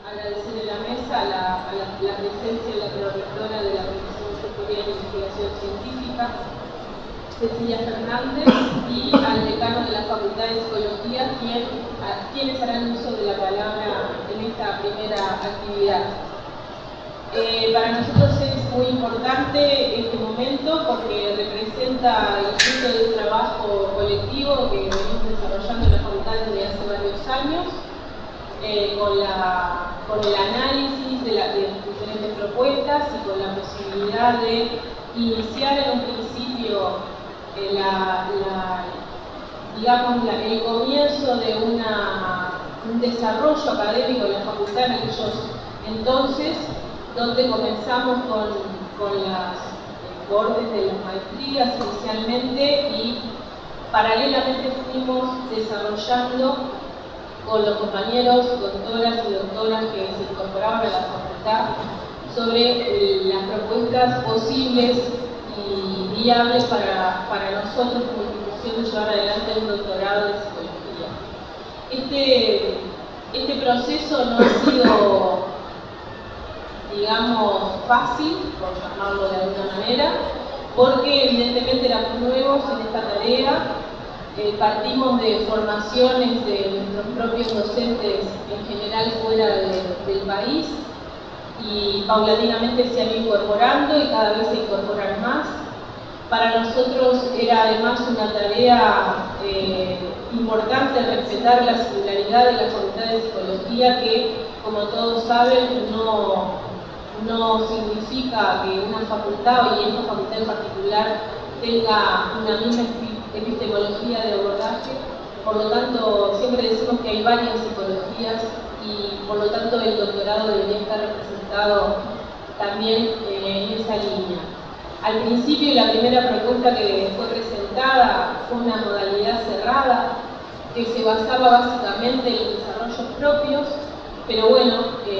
agradecer en la mesa la presencia de la prorectora de la Comisión Sectorial de Investigación Científica, Cecilia Fernández, y al decano de la Facultad de Psicología, quienes harán uso de la palabra en esta primera actividad. Para nosotros es muy importante este momento porque representa el fruto de un trabajo colectivo que venimos desarrollando en la facultad desde hace varios años, con el análisis de diferentes propuestas y con la posibilidad de iniciar en un principio el comienzo de un desarrollo académico en la facultad en aquellos entonces, donde comenzamos con las cortes de las maestrías inicialmente y paralelamente fuimos desarrollando con los compañeros, doctoras y doctoras que se incorporaban a la facultad sobre las propuestas posibles y viables para nosotros como institución de llevar adelante un doctorado de psicología. Este proceso no ha sido, digamos, fácil, por llamarlo de alguna manera, porque evidentemente éramos nuevos en esta tarea. Partimos de formaciones de nuestros propios docentes en general fuera del país y paulatinamente se han ido incorporando y cada vez se incorporan más. Para nosotros era además una tarea importante respetar la singularidad de la Facultad de Psicología, que, como todos saben, no significa que una facultad, y esta facultad en particular, tenga una misma epistemología de abordaje. Por lo tanto, siempre decimos que hay varias psicologías y por lo tanto el doctorado debería estar representado también en esa línea. Al principio, la primera propuesta que fue presentada fue una modalidad cerrada que se basaba básicamente en desarrollos propios, pero bueno,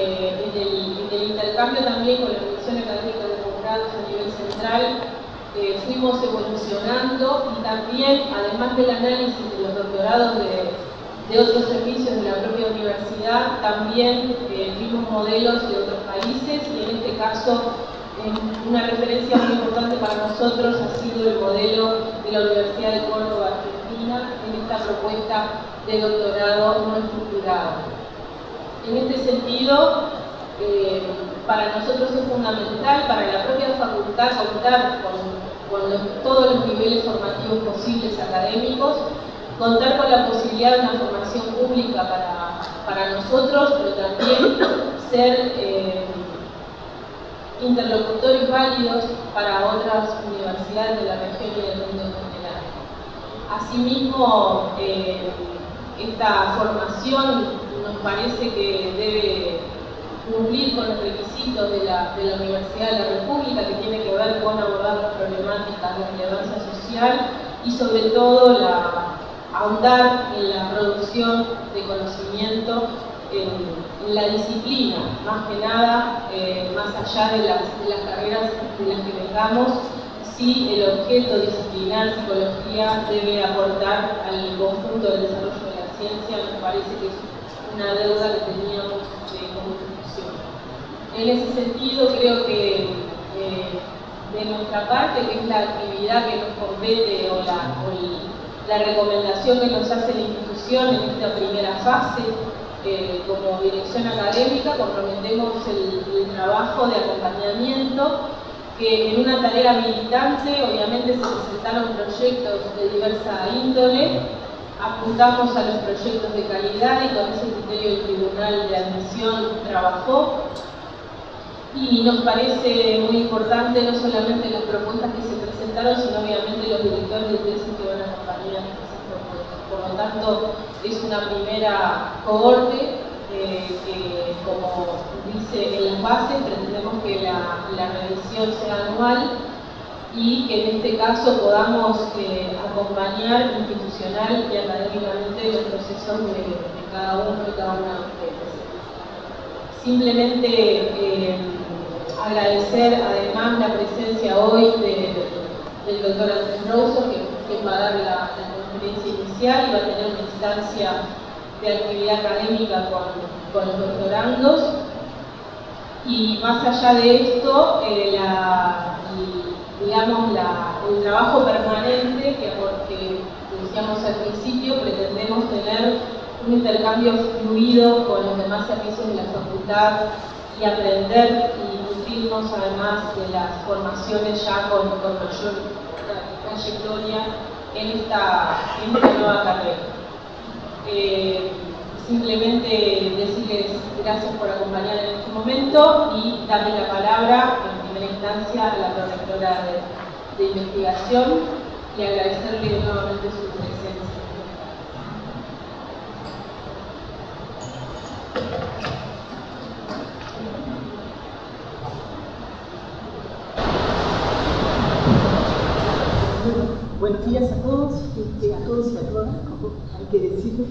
en el intercambio también con la Comisión Académica de Posgrados a nivel central, fuimos evolucionando y también, además del análisis de los doctorados de otros servicios de la propia universidad, también vimos modelos de otros países y en este caso una referencia muy importante para nosotros ha sido el modelo de la Universidad de Córdoba, Argentina, en esta propuesta de doctorado no estructurado. En este sentido, para nosotros es fundamental, para la propia facultad, contar con todos los niveles formativos posibles académicos, contar con la posibilidad de una formación pública para nosotros, pero también ser interlocutores válidos para otras universidades de la región y del mundo en general. Asimismo, esta formación nos parece que debe cumplir con los requisitos de la Universidad de la República, que tiene que ver con abordar las problemáticas de relevancia social y sobre todo ahondar en la producción de conocimiento en la disciplina, más que nada, más allá de las carreras de las que vengamos, si el objeto disciplinar psicología debe aportar al conjunto del desarrollo de la ciencia, me parece que es una deuda que teníamos como institución. En ese sentido, creo que de nuestra parte, que es la actividad que nos compete o la recomendación que nos hace la institución en esta primera fase, como dirección académica, comprometemos el trabajo de acompañamiento, que en una tarea militante obviamente se presentaron proyectos de diversa índole, apuntamos a los proyectos de calidad y con ese criterio el Tribunal de Admisión trabajó. Y nos parece muy importante no solamente las propuestas que se presentaron, sino obviamente los directores de tesis que van a acompañar esas propuestas. Por lo tanto, es una primera cohorte que, como dice en las bases, pretendemos que la revisión sea anual y que en este caso podamos acompañar institucional y académicamente los procesos de cada uno y cada una de ustedes. Simplemente agradecer además la presencia hoy del doctor Andrés Rouso, que va a dar la conferencia inicial y va a tener una instancia de actividad académica con los doctorandos. Y más allá de esto, el trabajo permanente que decíamos al principio, pretendemos tener un intercambio fluido con los demás servicios de la facultad y aprender y nutrirnos además de las formaciones ya con mayor trayectoria en esta nueva carrera. Simplemente decirles gracias por acompañar en este momento y darle la palabra en primera instancia a la prorectora de investigación y agradecerle nuevamente su presencia. Buenos días a todos y a todas, como hay que decir.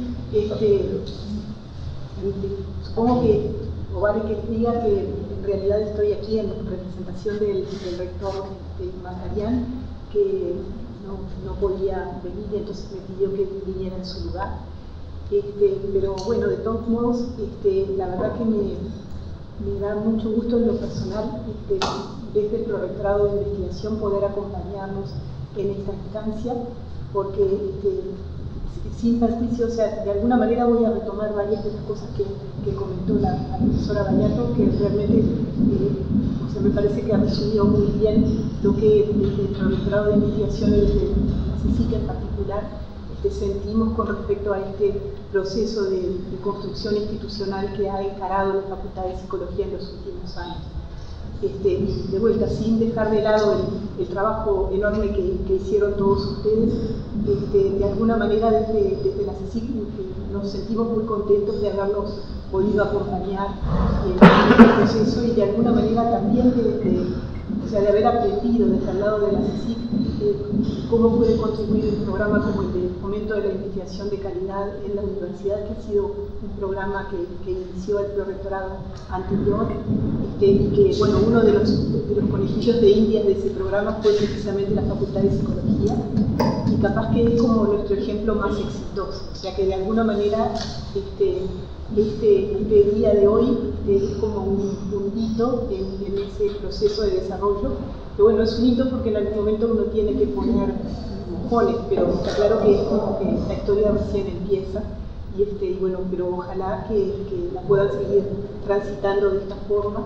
Supongo que, o vale que diga que en realidad estoy aquí en representación del rector Magdarian, que no podía venir, entonces me pidió que viniera en su lugar. Pero bueno, de todos modos, la verdad que me da mucho gusto en lo personal, desde el Prorectorado de Investigación, poder acompañarnos en esta instancia, porque sin perjuicio, o sea, de alguna manera voy a retomar varias de las cosas que comentó la profesora Bayato, que realmente me parece que ha resumido muy bien lo que el Prorectorado de Investigación y desde la CSIC en particular sentimos con respecto a este proceso de construcción institucional que ha encarado la Facultad de Psicología en los últimos años. De vuelta, sin dejar de lado el trabajo enorme que hicieron todos ustedes, de alguna manera desde la CSIC nos sentimos muy contentos de haberlos podido acompañar en este proceso y de alguna manera también de haber aprendido desde el lado de la CSIC cómo puede contribuir un programa como el de fomento de la investigación de calidad en la universidad, que ha sido un programa que inició el prorectorado anterior, y que, bueno, uno de los conejillos de indias de ese programa fue precisamente la Facultad de Psicología, y capaz que es como nuestro ejemplo más exitoso, o sea que de alguna manera este día de hoy es como un hito en ese proceso de desarrollo, que bueno, es un hito porque en algún momento uno tiene que poner mojones, pero está claro que es como que la historia recién empieza, y bueno, pero ojalá que la puedan seguir transitando de esta forma,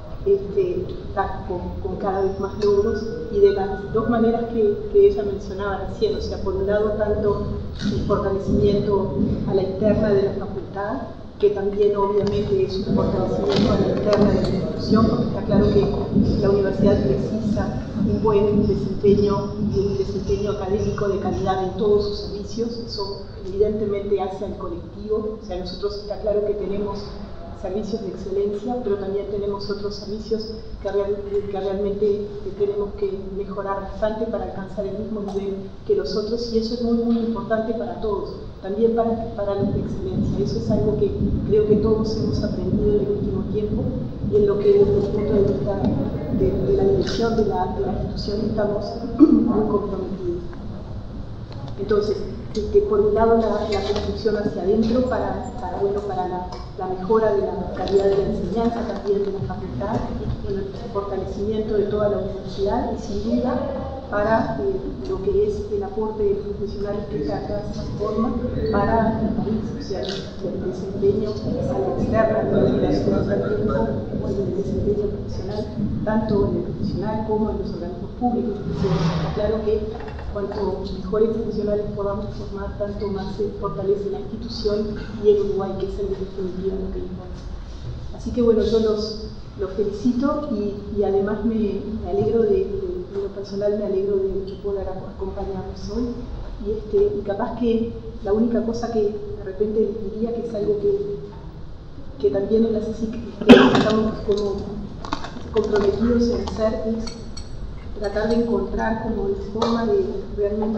con cada vez más logros, y de las dos maneras que ella mencionaba recién, o sea, por un lado tanto el fortalecimiento a la interna de la facultad, que también obviamente es un fortalecimiento a la interna de la institución, porque está claro que la universidad precisa un buen desempeño y un desempeño académico de calidad en todos sus servicios. Eso evidentemente hace al colectivo, o sea, nosotros está claro que tenemos servicios de excelencia, pero también tenemos otros servicios que realmente tenemos que mejorar bastante para alcanzar el mismo nivel que los otros, y eso es muy, muy importante para todos, también para los de excelencia. Eso es algo que creo que todos hemos aprendido en el último tiempo, y en lo que desde el punto de vista de la dirección de la institución estamos muy comprometidos. Entonces, por un lado la construcción hacia adentro para la mejora de la calidad de la enseñanza también de la facultad, y el fortalecimiento de toda la universidad, y sin duda para lo que es el aporte de los profesionales que acá se forman para el país, o sea, el desempeño a la externa de la relación al tiempo, como el desempeño profesional, tanto en el profesional como en los organismos públicos. Está claro que cuanto mejores profesionales podamos formar, tanto más se fortalece la institución y el Uruguay, que es en definitiva lo que importa. Así que bueno, yo los felicito y además me alegro de lo personal, me alegro de que puedan acompañarnos hoy. Y capaz que la única cosa que de repente les diría, que es algo que también en la CSIC estamos como comprometidos en hacer, es tratar de encontrar como la forma de realmente,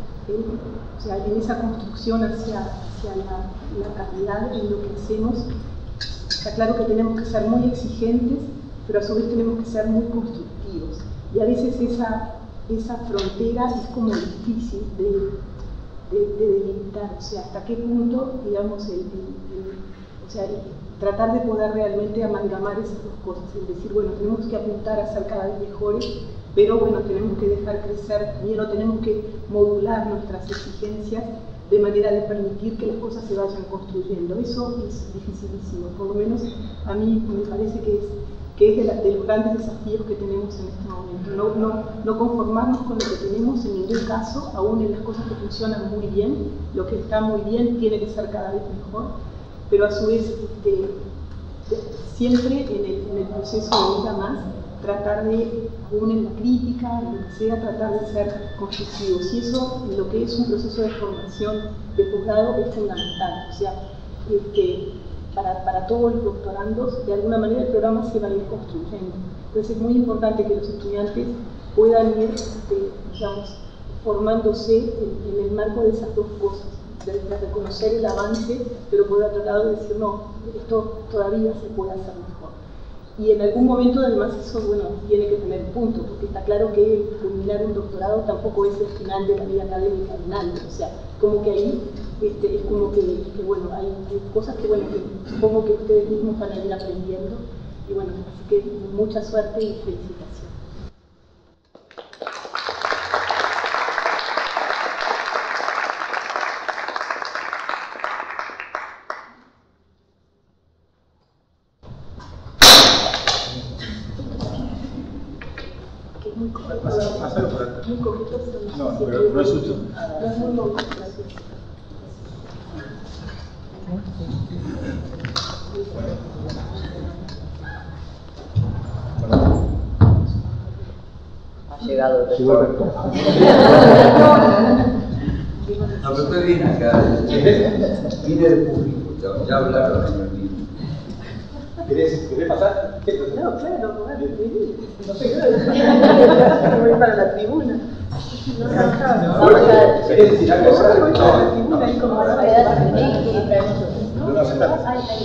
o sea, en esa construcción hacia la calidad en lo que hacemos. Está claro que tenemos que ser muy exigentes, pero a su vez tenemos que ser muy constructivos. Y a veces esa frontera es como difícil delimitar, o sea, hasta qué punto, digamos, o sea, tratar de poder realmente amalgamar esas dos cosas, es decir, bueno, tenemos que apuntar a ser cada vez mejores, pero bueno, tenemos que dejar crecer también, o tenemos que modular nuestras exigencias de manera de permitir que las cosas se vayan construyendo. Eso es dificilísimo, por lo menos a mí me parece que es de los grandes desafíos que tenemos en este momento. No conformarnos con lo que tenemos en ningún caso, aún en las cosas que funcionan muy bien, lo que está muy bien tiene que ser cada vez mejor, pero a su vez siempre en el proceso de vida más, tratar de, aún en la crítica, lo que sea, tratar de ser constructivos. Y eso, en lo que es un proceso de formación de posgrado, es fundamental. O sea, para todos los doctorandos, de alguna manera el programa se va a ir construyendo. Entonces es muy importante que los estudiantes puedan ir, digamos, formándose en el marco de esas dos cosas, de reconocer el avance, pero por otro lado decir, no, esto todavía se puede hacer mejor. Y en algún momento además eso, bueno, tiene que tener punto, porque está claro que culminar un doctorado tampoco es el final de la vida académica de nadie. O sea, como que ahí es como que bueno, hay cosas que, bueno, que supongo que ustedes mismos van a ir aprendiendo. Y bueno, así que mucha suerte y felicitaciones. Muy concreto, no, pero no es justo. No es muy concreto. Ha llegado el rector. No, pero usted viene acá, viene del público, ya hablaron, señor Tino. ¿Querés pasar? No, claro, no sé, claro. Voy para la tribuna. ¿Querés decir algo? Voy para la tribuna y como a quedar y traemos otro. No, sentate.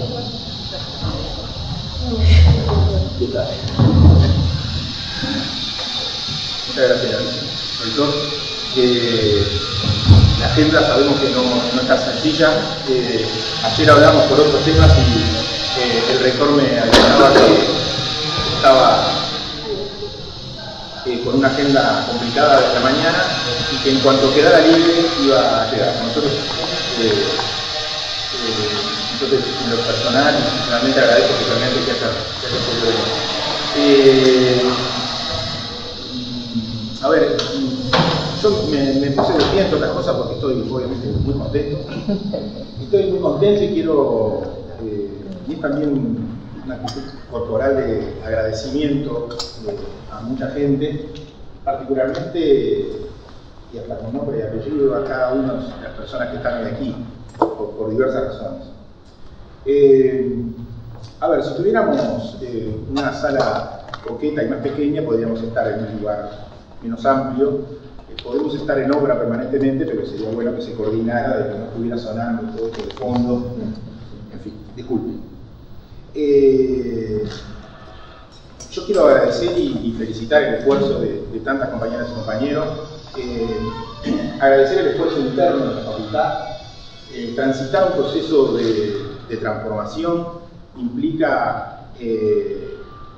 Muchas gracias, rector. La agenda sabemos que no está sencilla. Ayer hablamos por otros temas y el rector me avisaba que estaba con una agenda complicada de la mañana y que en cuanto quedara libre iba a llegar. Nosotros, entonces, en lo personal, realmente agradezco especialmente que haya podido venir. A ver, yo me puse de pie entre otras cosas porque estoy obviamente muy contento. Estoy muy contento y quiero, y es también una actitud corporal de agradecimiento a mucha gente, particularmente, y hasta con nombre y apellido, a cada una de las personas que están hoy aquí, por diversas razones. A ver, si tuviéramos una sala coqueta y más pequeña, podríamos estar en un lugar menos amplio. Podemos estar en obra permanentemente, pero sería bueno que se coordinara, de que no estuviera sonando todo esto de fondo. En fin, disculpen. Yo quiero agradecer y felicitar el esfuerzo de tantas compañeras y compañeros, agradecer el esfuerzo interno de la facultad. Transitar un proceso de transformación implica que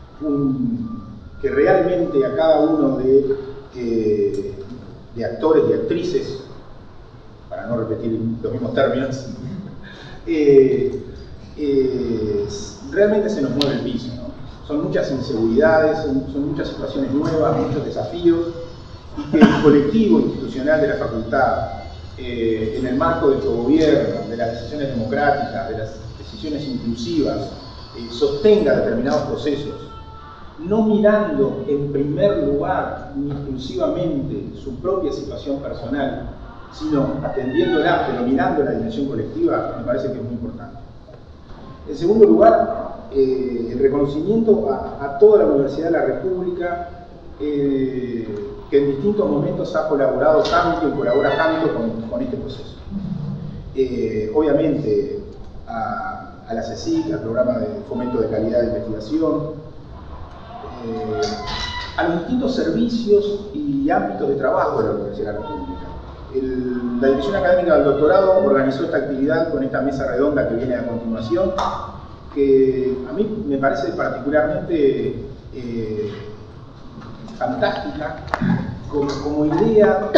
realmente a cada uno de actores y actrices, para no repetir los mismos términos, realmente se nos mueve el piso, ¿no? Son muchas inseguridades, son muchas situaciones nuevas, muchos desafíos, y que el colectivo institucional de la facultad, en el marco de su gobierno, de las decisiones democráticas, de las decisiones inclusivas, sostenga determinados procesos, no mirando en primer lugar ni exclusivamente su propia situación personal, sino atendiéndola, pero mirando la dimensión colectiva, me parece que es muy importante. En segundo lugar, el reconocimiento a toda la Universidad de la República, que en distintos momentos ha colaborado tanto y colabora tanto con este proceso. Obviamente a la CSIC, al Programa de Fomento de Calidad de Investigación, a los distintos servicios y ámbitos de trabajo de la Universidad de la República. la Dirección Académica del Doctorado organizó esta actividad con esta mesa redonda que viene a continuación, que a mí me parece particularmente fantástica como idea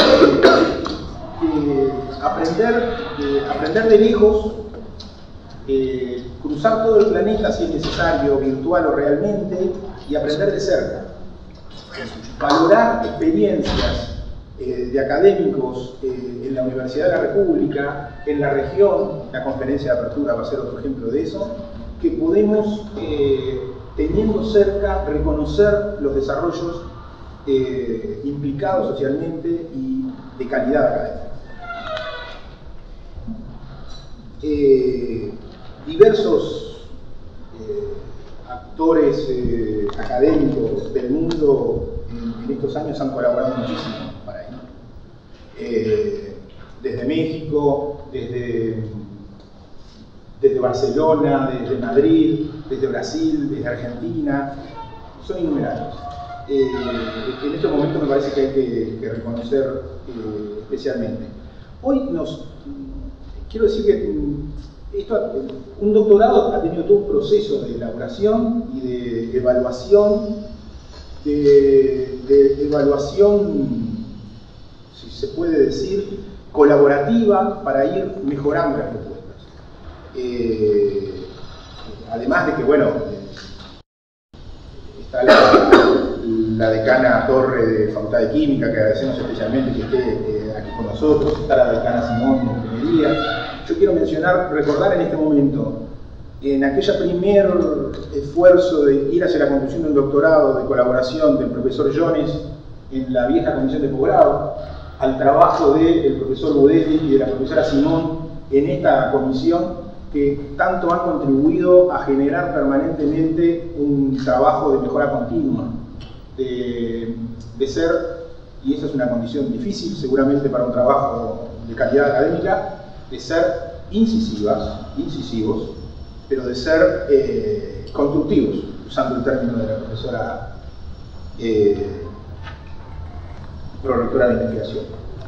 aprender de lejos, cruzar todo el planeta si es necesario, virtual o realmente, y aprender de cerca. Valorar experiencias de académicos en la Universidad de la República, en la región. La conferencia de apertura va a ser otro ejemplo de eso, que podemos, teniendo cerca, reconocer los desarrollos implicados socialmente y de calidad académica. Diversos actores académicos del mundo en estos años han colaborado muchísimo para ello. Desde México, desde Barcelona, desde Madrid, desde Brasil, desde Argentina, son innumerables. En este momento me parece que hay que reconocer especialmente. Hoy quiero decir que un doctorado ha tenido todo un proceso de elaboración y de evaluación, si se puede decir, colaborativa para ir mejorando las propuestas. Además de que, bueno, está la decana Torre de Facultad de Química, que agradecemos especialmente que esté aquí con nosotros, está la decana Simón de Ingeniería. Yo quiero recordar en este momento, en aquella primer esfuerzo de ir hacia la conclusión de un doctorado de colaboración del profesor Jones en la vieja comisión de posgrado, al trabajo del profesor Budelli y de la profesora Simón en esta comisión, que tanto han contribuido a generar permanentemente un trabajo de mejora continua, de ser, y esa es una condición difícil seguramente para un trabajo de calidad académica, de ser incisivos, pero de ser constructivos, usando el término de la profesora prorectora de investigación.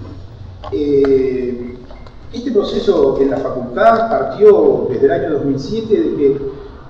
Este proceso en la facultad partió desde el año 2007 de que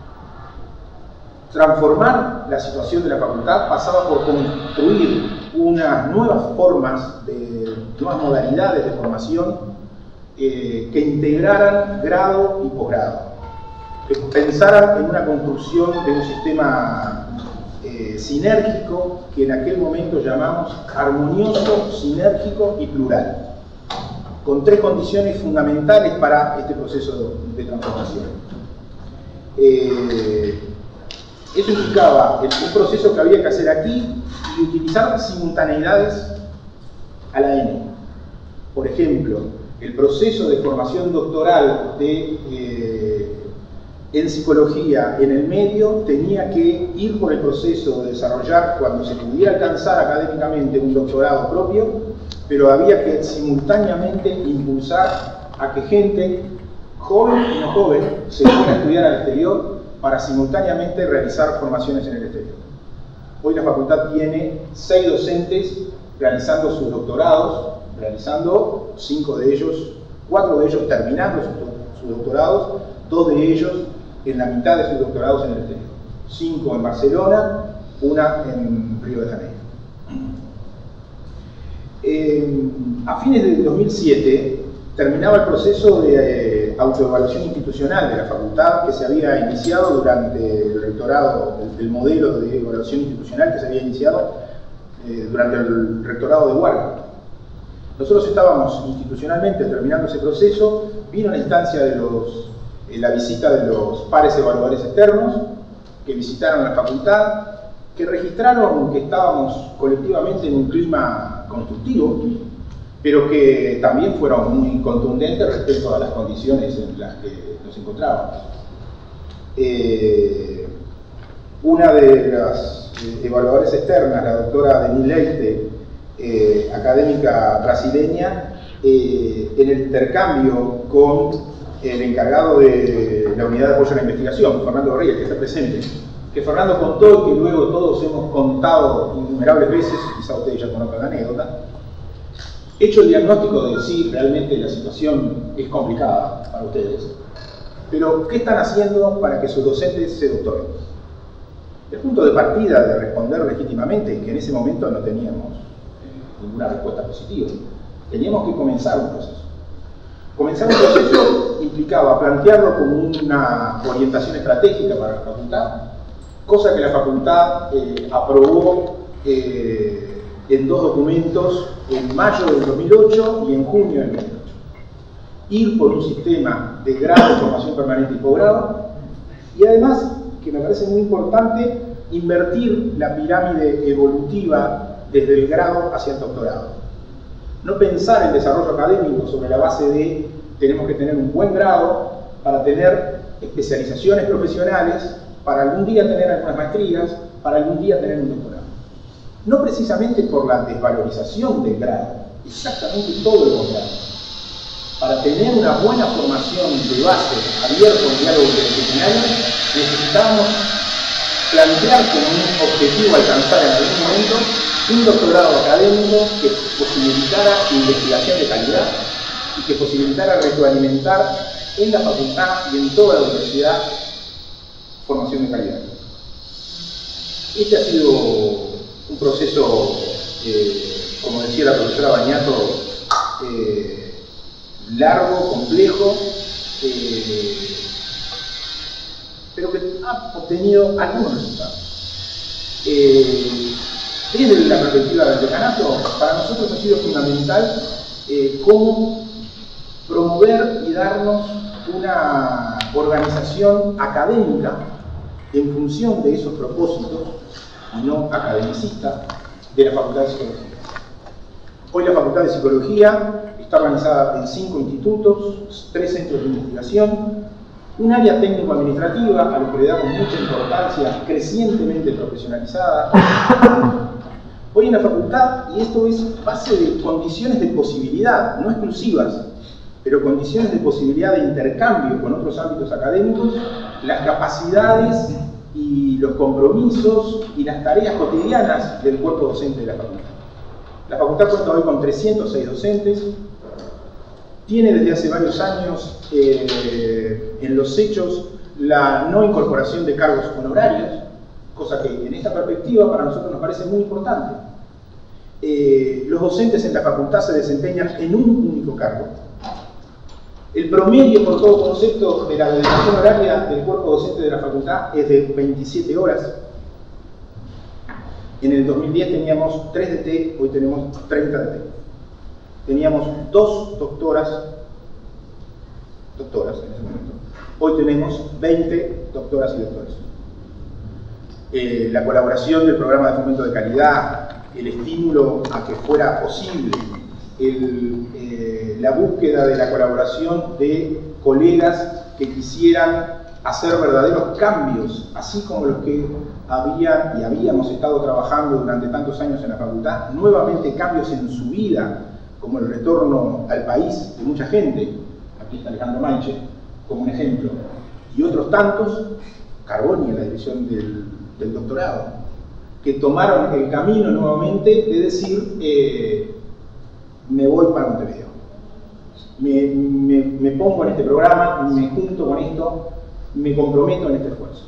transformar la situación de la facultad pasaba por construir unas nuevas formas, nuevas modalidades de formación que integraran grado y posgrado, que pensaran en una construcción de un sistema sinérgico que en aquel momento llamamos armonioso, sinérgico y plural, con tres condiciones fundamentales para este proceso de transformación. Eso implicaba un proceso que había que hacer aquí y utilizar simultaneidades a la N. Por ejemplo, el proceso de formación doctoral en psicología en el medio tenía que ir por el proceso de desarrollar, cuando se pudiera alcanzar académicamente un doctorado propio, pero había que simultáneamente impulsar a que gente joven y no joven se fuera a estudiar al exterior para simultáneamente realizar formaciones en el exterior. Hoy la facultad tiene 6 docentes realizando sus doctorados, realizando 4 de ellos terminando sus doctorados, 2 de ellos en la mitad de sus doctorados en el exterior. 5 en Barcelona, 1 en Río de Janeiro. A fines de 2007 terminaba el proceso de autoevaluación institucional de la facultad que se había iniciado durante el rectorado, el modelo de evaluación institucional que se había iniciado durante el rectorado de Huarca. Nosotros estábamos institucionalmente terminando ese proceso, vino la instancia de la visita de los pares evaluadores externos que visitaron la facultad, que registraron que estábamos colectivamente en un clima constructivo, pero que también fueron muy contundentes respecto a las condiciones en las que nos encontrábamos. Una de las evaluadoras externas, la doctora Denise Leite, académica brasileña, en el intercambio con el encargado de la unidad de apoyo a la investigación, Fernando Reyes, que está presente, que Fernando contó y que luego todos hemos contado innumerables veces, quizá ustedes ya conozcan la anécdota, Hecho el diagnóstico de si realmente la situación es complicada para ustedes, pero ¿qué están haciendo para que sus docentes se doctoren? El punto de partida de responder legítimamente es que en ese momento no teníamos ninguna respuesta positiva. Teníamos que comenzar un proceso. Comenzar un proceso implicaba plantearlo como una orientación estratégica para la facultad, cosa que la facultad aprobó en dos documentos en mayo del 2008 y en junio del 2008. Ir por un sistema de grado, formación permanente y posgrado, y además, que me parece muy importante, invertir la pirámide evolutiva desde el grado hacia el doctorado. No pensar el desarrollo académico sobre la base de tenemos que tener un buen grado para tener especializaciones profesionales, para algún día tener algunas maestrías, para algún día tener un doctorado. No precisamente por la desvalorización del grado, exactamente todo lo contrario. Para tener una buena formación de base abierta a un diálogo interdisciplinario, necesitamos plantear como un objetivo alcanzar en algún momento un doctorado académico que posibilitara investigación de calidad y que posibilitara retroalimentar en la facultad y en toda la universidad formación de calidad. Este ha sido un proceso, como decía la profesora Bañato, largo, complejo, pero que ha obtenido algunos resultados. Desde la perspectiva del decanato, para nosotros ha sido fundamental cómo promover y darnos una organización académica en función de esos propósitos, y no academicista, de la Facultad de Psicología. Hoy la Facultad de Psicología está organizada en 5 institutos, 3 centros de investigación, un área técnico-administrativa a lo que le damos mucha importancia, crecientemente profesionalizada. Hoy en la facultad, y esto es base de condiciones de posibilidad, no exclusivas, pero condiciones de posibilidad de intercambio con otros ámbitos académicos, las capacidades y los compromisos y las tareas cotidianas del cuerpo docente de la facultad. La facultad cuenta hoy con 306 docentes, tiene desde hace varios años en los hechos la no incorporación de cargos honorarios, cosa que en esta perspectiva para nosotros nos parece muy importante. Los docentes en la facultad se desempeñan en un único cargo. El promedio por todo concepto de la dedicación horaria del cuerpo docente de la facultad es de 27 horas. En el 2010 teníamos 3 DT, hoy tenemos 30 DT. Teníamos 2 doctoras en ese momento. Hoy tenemos 20 doctoras y doctores. La colaboración del programa de fomento de calidad, el estímulo a que fuera posible, la búsqueda de la colaboración de colegas que quisieran hacer verdaderos cambios, así como los que habíamos estado trabajando durante tantos años en la facultad, nuevamente cambios en su vida, como el retorno al país de mucha gente, aquí está Alejandro Maiche, como un ejemplo, y otros tantos, Carboni en la dirección del doctorado, que tomaron el camino nuevamente de decir, me voy para Montevideo, me pongo en este programa, me junto con esto, me comprometo en este esfuerzo.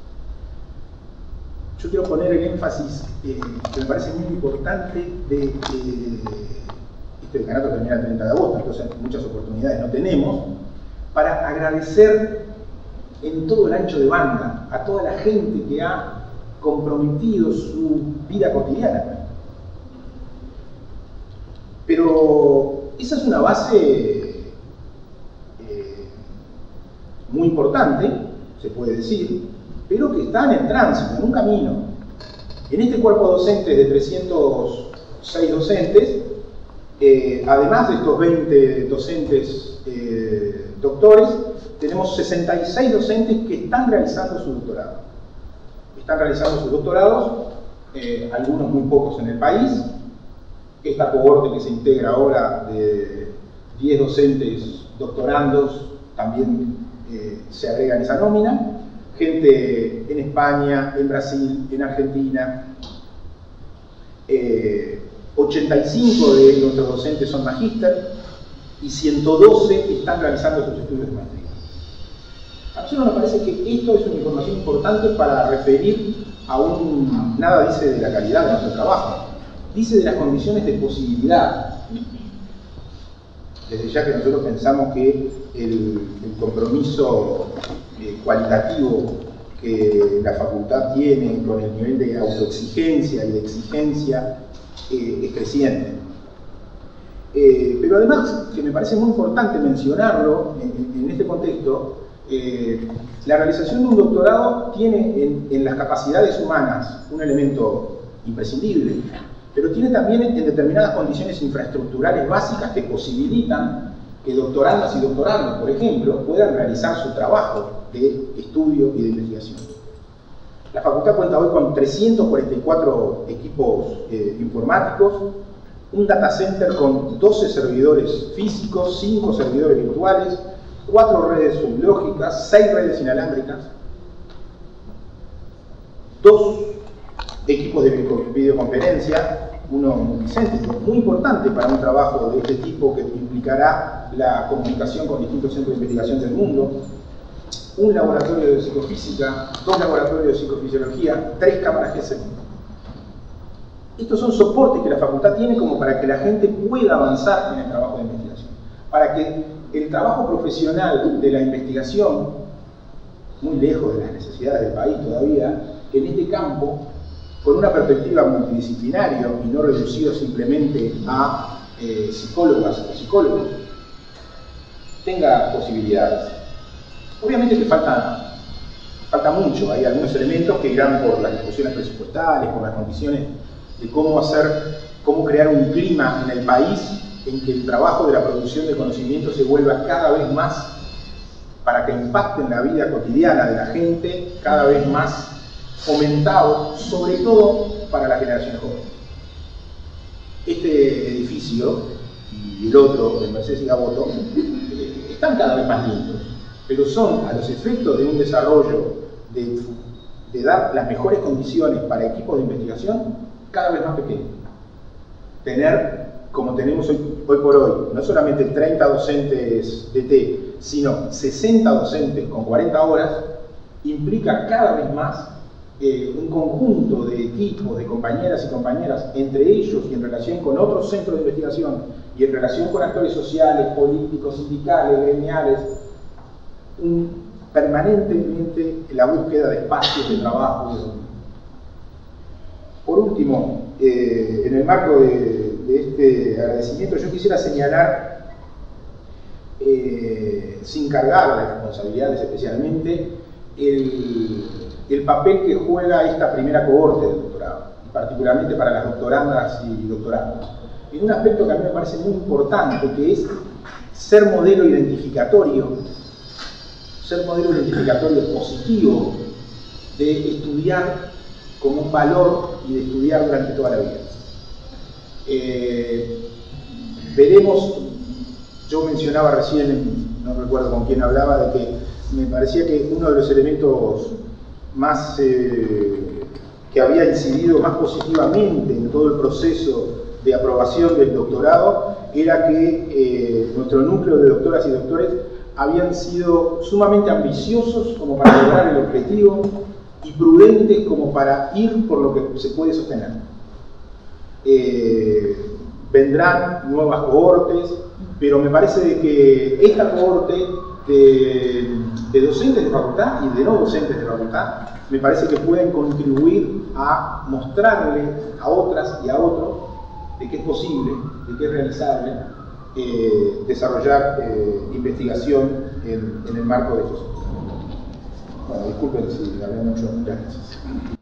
Yo quiero poner el énfasis que me parece muy importante de este decanato termina el 30 de agosto, entonces muchas oportunidades no tenemos, para agradecer en todo el ancho de banda a toda la gente que ha comprometido su vida cotidiana. Pero esa es una base muy importante, se puede decir, pero que está en el tránsito, en un camino. En este cuerpo docente de 306 docentes, además de estos 20 docentes doctores, tenemos 66 docentes que están realizando su doctorado. Están realizando sus doctorados, algunos muy pocos en el país. Esta cohorte que se integra ahora de 10 docentes doctorandos también se agrega en esa nómina. Gente en España, en Brasil, en Argentina. 80 85 de nuestros docentes son magíster y 112 están realizando sus estudios de maestría. A nosotros nos parece que esto es una información importante para referir a nada dice de la calidad de nuestro trabajo, dice de las condiciones de posibilidad. Desde ya que nosotros pensamos que el compromiso cualitativo que la facultad tiene con el nivel de autoexigencia y de exigencia es creciente. Pero además, que me parece muy importante mencionarlo en este contexto, la realización de un doctorado tiene en las capacidades humanas un elemento imprescindible, pero tiene también en determinadas condiciones infraestructurales básicas que posibilitan que doctorandas y doctorandos, por ejemplo, puedan realizar su trabajo de estudio y de investigación. La facultad cuenta hoy con 344 equipos informáticos, un data center con 12 servidores físicos, 5 servidores virtuales, 4 redes sublógicas, 6 redes inalámbricas, 2 equipos de videoconferencia, uno multicéntrico, muy importante para un trabajo de este tipo que implicará la comunicación con distintos centros de investigación del mundo, un laboratorio de psicofísica, 2 laboratorios de psicofisiología, 3 cámaras GSM. Estos son soportes que la facultad tiene como para que la gente pueda avanzar en el trabajo de investigación, para que el trabajo profesional de la investigación, muy lejos de las necesidades del país todavía, en este campo, con una perspectiva multidisciplinaria y no reducido simplemente a psicólogas o psicólogos, tenga posibilidades. Obviamente que falta mucho, hay algunos elementos que irán por las discusiones presupuestales, por las condiciones de cómo crear un clima en el país en que el trabajo de la producción de conocimiento se vuelva cada vez más, para que impacte en la vida cotidiana de la gente, cada vez más fomentado, sobre todo para las generaciones jóvenes. Este edificio y el otro, de Mercedes y Gaboto, están cada vez más lindos, pero son a los efectos de un desarrollo de dar las mejores condiciones para equipos de investigación cada vez más pequeños. Tener, como tenemos hoy por hoy, no solamente 30 docentes DT, sino 60 docentes con 40 horas, implica cada vez más un conjunto de equipos, de compañeras y compañeras, entre ellos y en relación con otros centros de investigación y en relación con actores sociales, políticos, sindicales, gremiales, permanentemente la búsqueda de espacios de trabajo. Por último, en el marco de este agradecimiento, yo quisiera señalar, sin cargar de responsabilidades especialmente, el papel que juega esta primera cohorte del doctorado, particularmente para las doctorandas y doctorandos, en un aspecto que a mí me parece muy importante, que es ser modelo identificatorio positivo de estudiar como un valor y de estudiar durante toda la vida. Veremos, yo mencionaba recién, no recuerdo con quién hablaba, de que me parecía que uno de los elementos más que había incidido más positivamente en todo el proceso de aprobación del doctorado era que nuestro núcleo de doctoras y doctores habían sido sumamente ambiciosos como para lograr el objetivo y prudentes como para ir por lo que se puede sostener. Vendrán nuevas cohortes, pero me parece de que esta cohorte de docentes de facultad y de no docentes de facultad me parece que pueden contribuir a mostrarle a otras y a otros de que es posible, de que es realizable desarrollar investigación en el marco de estos. Bueno, disculpen si hablé mucho, muchas gracias.